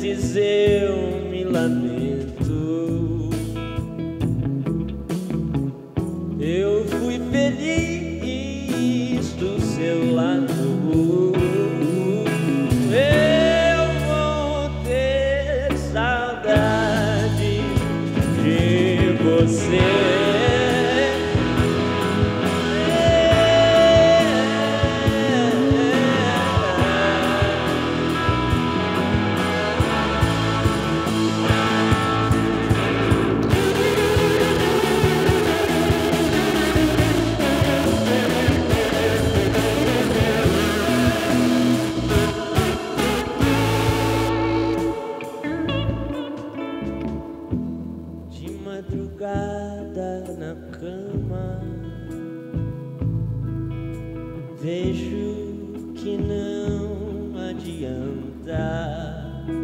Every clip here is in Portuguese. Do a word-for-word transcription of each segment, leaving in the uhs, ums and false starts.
vezes eu me lamento. Eu fui feliz do seu lado. Eu vou ter saudade de você. Madrugada na cama, vejo que não adianta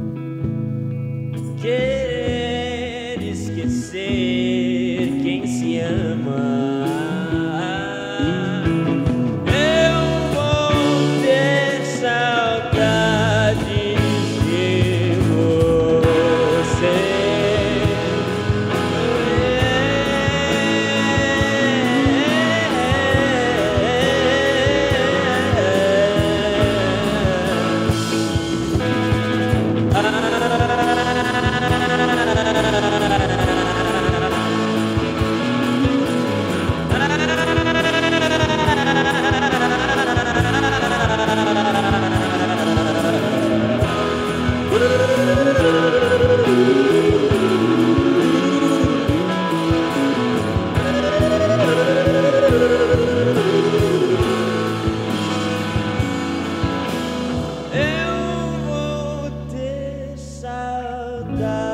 querer esquecer quem se ama. Eu vou ter saudade de você. Eu vou ter saudade.